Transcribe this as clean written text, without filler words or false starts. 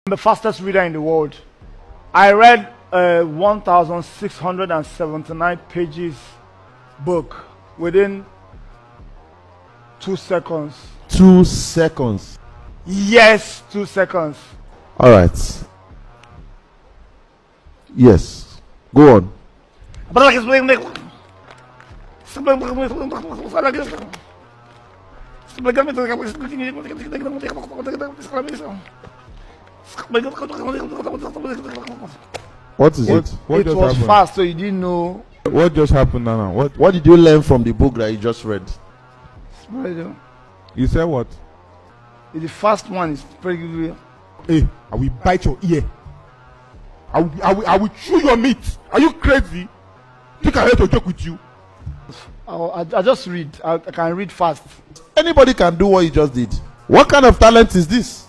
I'm the fastest reader in the world. I read a 1,679 pages book within 2 seconds. 2 seconds. Yes, 2 seconds. All right. Yes. Go on. What is it? What It was fast, so you didn't know. What just happened now? What did you learn from the book that you just read? You said what? The first one is pretty good. Hey, I will bite your ear. I will chew your meat. Are you crazy? Think I hate to joke with you? I just read. I can read fast. Anybody can do what you just did. What kind of talent is this?